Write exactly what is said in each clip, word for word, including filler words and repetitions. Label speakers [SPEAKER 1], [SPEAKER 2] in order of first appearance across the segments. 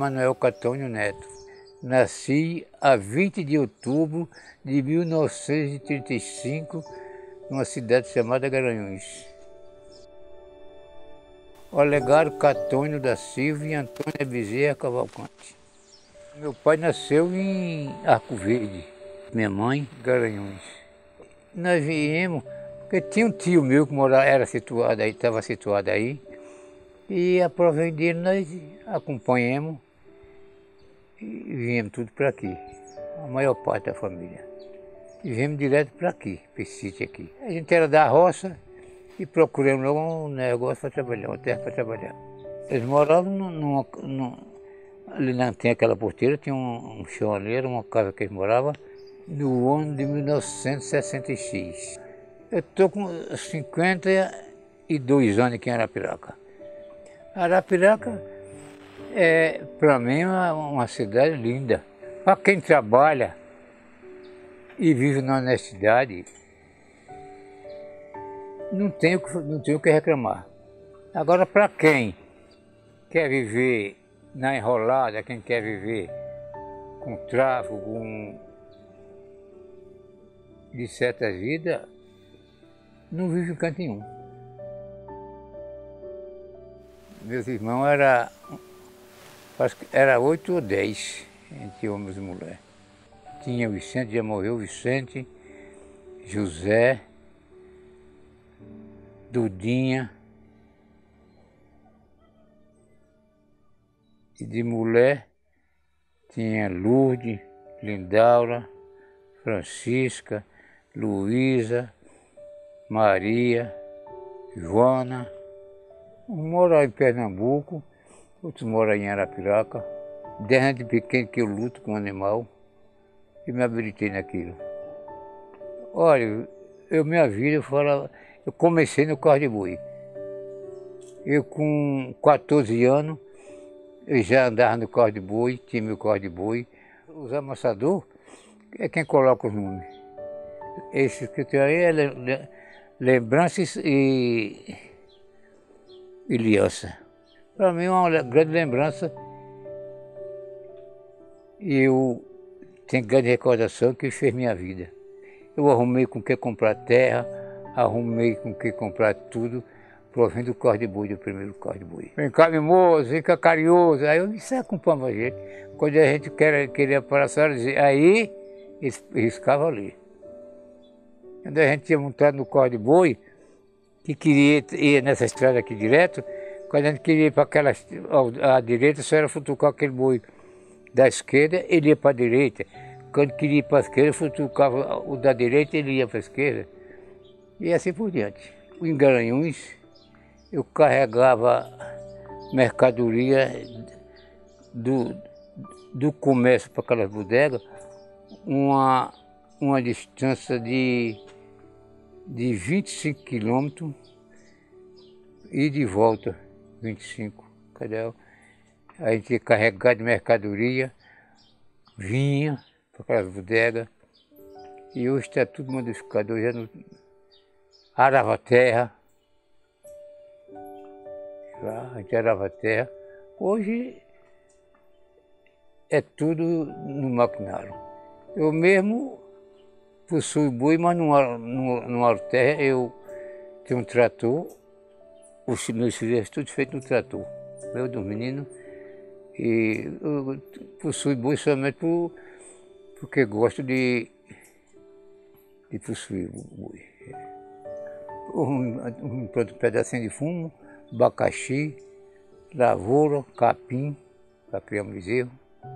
[SPEAKER 1] Manuel Catônio Neto. Nasci a vinte de outubro de mil novecentos e trinta e cinco, numa cidade chamada Garanhuns. Olegário Catônio da Silva e Antônia Bezerra Cavalcante. Meu pai nasceu em Arco Verde, minha mãe, Garanhuns. Nós viemos, porque tinha um tio meu que morava, era situado aí, estava situado aí, e a provém dele nós acompanhamos e viemos tudo para aqui, a maior parte da família. E viemos direto para aqui, para esse sítio aqui. A gente era da roça e procuramos logo um negócio para trabalhar, uma terra para trabalhar. Eles moravam numa, numa, ali não tinha aquela porteira, tinha um, um chão ali, era uma casa que eles moravam, no ano de mil novecentos e sessenta e seis. Eu estou com cinquenta e dois anos aqui em Arapiraca. Arapiraca é, para mim, uma, uma cidade linda. Para quem trabalha e vive na honestidade, não tem o que, não tem o que reclamar. Agora, para quem quer viver na enrolada, quem quer viver com tráfico, com de certa vida, não vive em canto nenhum. Meus irmãos eram, acho que era oito ou dez, entre homens e mulheres. Tinha o Vicente, já morreu o Vicente, José, Dudinha, e de mulher tinha Lourdes, Lindaura, Francisca, Luísa, Maria, Joana. Um mora em Pernambuco, outros moram em Arapiraca. Desde pequeno que eu luto com o animal e me habilitei naquilo. Olha, eu minha vida, eu, falava, eu comecei no carro de boi. Eu com quatorze anos, eu já andava no carro de boi, tinha meu carro de boi. Os amassadores é quem coloca os nomes. Esse que eu tenho aí é lembranças e, e aliança. Para mim é uma grande lembrança e eu tenho grande recordação que fez minha vida. Eu arrumei com que comprar terra, arrumei com que comprar tudo, provém do carro de boi, do primeiro carro de boi. Vem cá, mimoso, vem cá, carinhoso. Aí eu disse, acompanha a gente. Quando a gente queria, queria parar, a senhora dizia, aí eles riscavam ali. Quando a gente tinha montado no carro de boi, que queria ir nessa estrada aqui direto, quando a gente queria ir para aquela, à direita, só era futucar aquele boi da esquerda, ele ia para a direita. Quando queria ir para a esquerda, futucava o da direita, ele ia para a esquerda. E assim por diante. Em Garanhuns, eu carregava mercadoria do, do comércio para aquelas bodegas, uma, uma distância de, de vinte e cinco quilômetros e de volta, vinte e cinco. Cadê? A gente ia carregar de mercadoria, vinha para aquelas bodegas, e hoje está tudo modificado. Hoje é no arava terra, a gente arava terra. Hoje é tudo no maquinário. Eu mesmo possuo boi, mas não, não, não aro terra. Eu tenho um trator, os meus filhos tudo feito no trator, meu dos meninos. E eu possuo boi somente por, porque gosto de, de possuir boi. Um, um, um pedacinho de fumo, abacaxi, lavoura, capim, para criar um bezerro.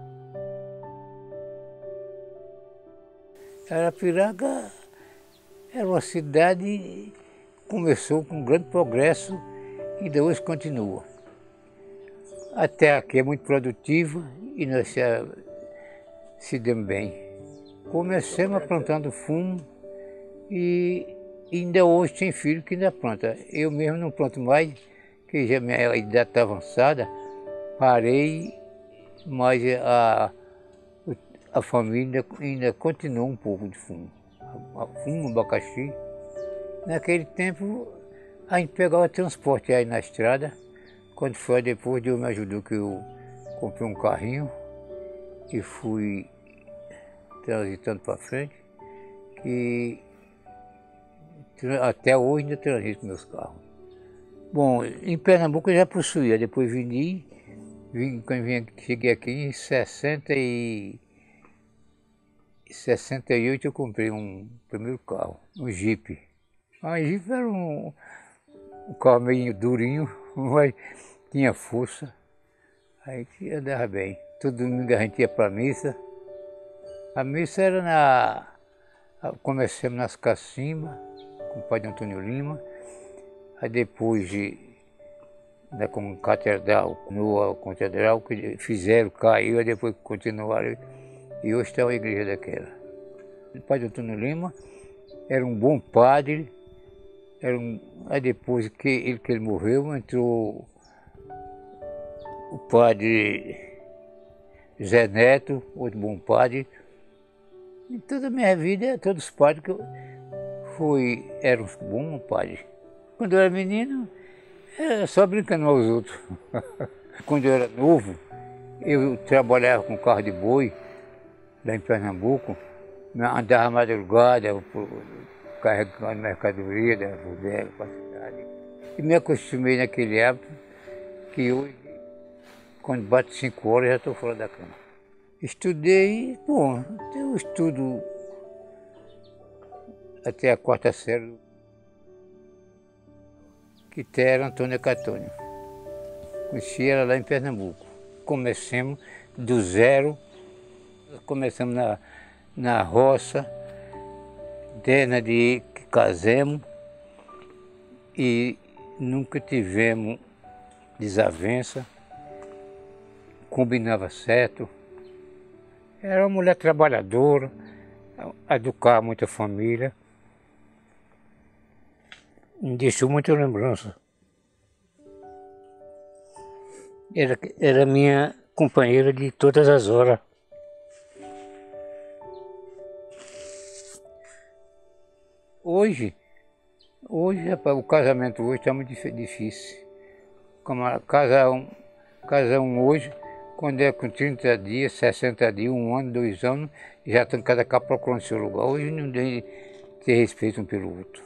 [SPEAKER 1] Arapiraca era uma cidade que começou com um grande progresso e ainda hoje continua. A terra aqui é muito produtiva e nós se, se demos bem. Comecemos plantando fumo e ainda hoje tem filho que ainda planta. Eu mesmo não planto mais, porque já minha idade está avançada, parei, mas a, a família ainda, ainda continua um pouco de fumo. Fumo, abacaxi. Naquele tempo a gente pegava transporte aí na estrada. Quando foi depois, Deus me ajudou que eu comprei um carrinho e fui transitando para frente, que até hoje ainda transito meus carros. Bom, em Pernambuco eu já possuía, depois vim, vim quando vim, cheguei aqui em sessenta e sessenta e oito eu comprei um primeiro carro, um Jeep. A Jeep era um, um carro meio durinho, mas tinha força, aí andava bem. Todo domingo a gente ia para a missa. A missa era na... Começamos nas Cacimbas, com o padre Antônio Lima, aí depois de, né, com catedral, no catedral, que fizeram, caiu, aí depois continuaram, e hoje está a igreja daquela. O padre Antônio Lima era um bom padre, era um, aí depois que ele, que ele morreu, entrou o padre Zé Neto, outro bom padre. Em toda a minha vida, todos os padres que eu fui, eram bons padres. Quando eu era menino, era só brincando aos outros. Quando eu era novo, eu trabalhava com carro de boi, lá em Pernambuco, andava madrugada, carregando mercadoria da Rudela para a cidade. E me acostumei naquele hábito que hoje, quando bate cinco horas, já estou fora da cama. Estudei, bom, eu estudo até a quarta série, que era Antônia Catônio. Conheci ela lá em Pernambuco. Começamos do zero, começamos na, na roça, desde de que casemos, e nunca tivemos desavença, combinava certo. Era uma mulher trabalhadora, educava muita família. Me deixou muita lembrança. Era, era minha companheira de todas as horas. Hoje, hoje, rapaz, o casamento hoje está muito difícil. Como casar um, casar um hoje, quando é com trinta dias, sessenta dias, um ano, dois anos, já estão cada cá procurando seu lugar. Hoje não tem ter respeito um pelo outro.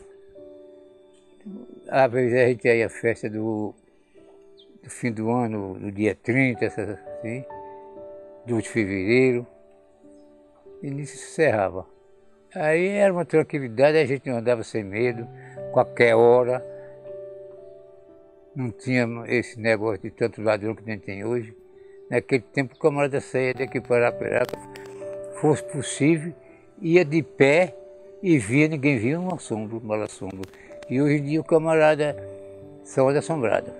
[SPEAKER 1] Às vezes a gente ia à festa do, do fim do ano, do dia trinta, assim, dois de fevereiro, e nisso se encerrava. Aí era uma tranquilidade, a gente não andava sem medo, qualquer hora. Não tinha esse negócio de tanto ladrão que a gente tem hoje. Naquele tempo o camarada saía daqui para Arapiraca, fosse possível, ia de pé e via, ninguém via um assombro, um mal assombro. E hoje em dia o camarada só anda assombrado.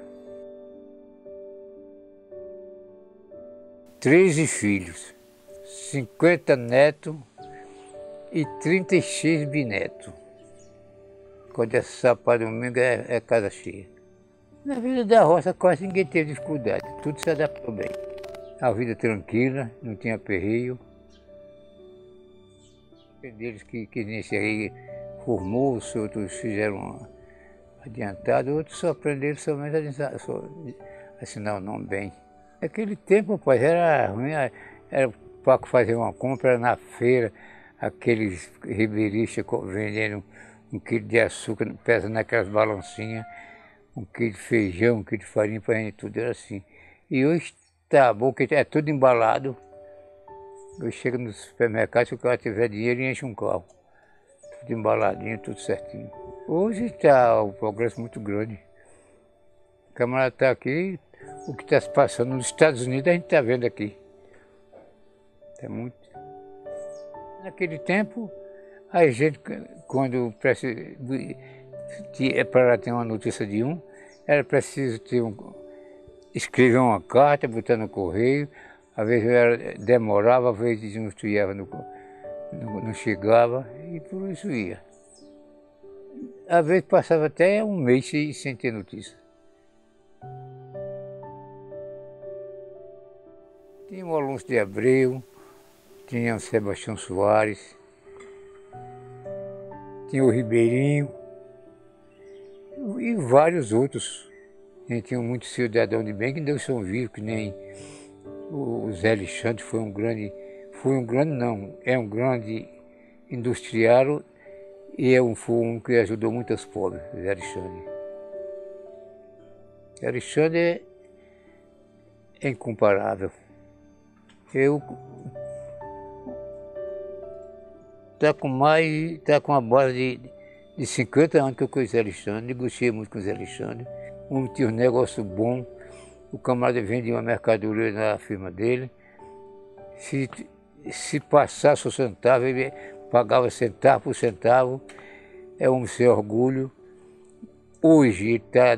[SPEAKER 1] Treze filhos, cinquenta netos e trinta e seis bisnetos. Quando é sábado, domingo é, é casa cheia. Na vida da roça quase ninguém teve dificuldade, tudo se adaptou bem. A vida tranquila, não tinha perreio. Tem deles que, que nesse aí formou-se, outros fizeram adiantado, outros só aprenderam somente a assinar o nome bem. Naquele tempo, rapaz, era ruim, era para fazer uma compra, era na feira, aqueles ribeiristas vendendo um quilo de açúcar, pesa naquelas balancinhas, um quilo de feijão, um quilo de farinha, para gente tudo, era assim. E hoje tá bom, que é tudo embalado. Eu chego no supermercado, se o cara tiver dinheiro, enche um carro. Tudo embaladinho, tudo certinho. Hoje está o progresso muito grande. O camarada está aqui, o que está se passando nos Estados Unidos a gente está vendo aqui. É muito. Naquele tempo, a gente, quando é para ter uma notícia de um, era preciso ter um, escrever uma carta, botar no correio, às vezes era, demorava, às vezes não chegava, no, não, não chegava, e por isso ia. Às vezes passava até um mês sem, sem ter notícia. Tinha o Alonso de Abreu, tinha o Sebastião Soares, tinha o Ribeirinho e vários outros. A gente tinha muitos cidadãos de bem que Deus são vivos, que nem O Zé Alexandre foi um grande, foi um grande não, é um grande industriário e é um, foi um que ajudou muitos pobres, Zé Alexandre. Zé Alexandre é, é incomparável. Eu tá com mais, tá com uma base de, de cinquenta anos que eu conheço o Zé Alexandre, negociei muito com o Zé Alexandre. O homem tinha um negócio bom, o camarada vendia uma mercadoria na firma dele. Se, se passasse o centavo, ele pagava centavo por centavo. É um sem orgulho. Hoje tá,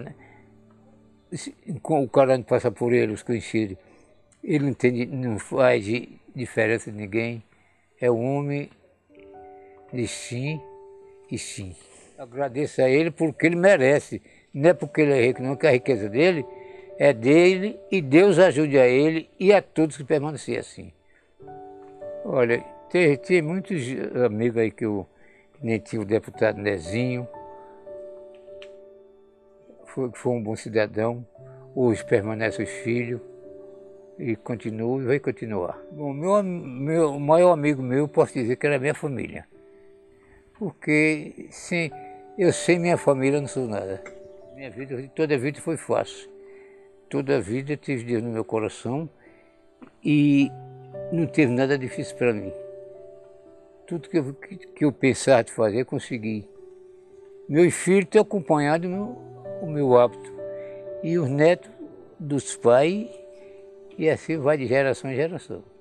[SPEAKER 1] o cara não passa por ele, os conhecidos. Ele não, tem, não faz diferença de ninguém. É um homem de sim e sim. Agradeço a ele porque ele merece. Não é porque ele é rico, não, que a riqueza dele é dele e Deus ajude a ele e a todos que permanecerem assim. Olha, tem, tem muitos amigos aí que eu nem tinha o deputado Nezinho, foi, foi um bom cidadão, hoje permanece os filhos e continua e vai continuar. Bom, meu, meu, o maior amigo meu, posso dizer que era a minha família, porque sem, eu sem minha família não sou nada. Minha vida, toda a vida foi fácil, toda a vida tive Deus no meu coração e não teve nada difícil para mim. Tudo que eu, que, que eu pensava de fazer, eu consegui. Meus filhos têm acompanhado o meu, o meu hábito. E os netos dos pais, e assim vai de geração em geração.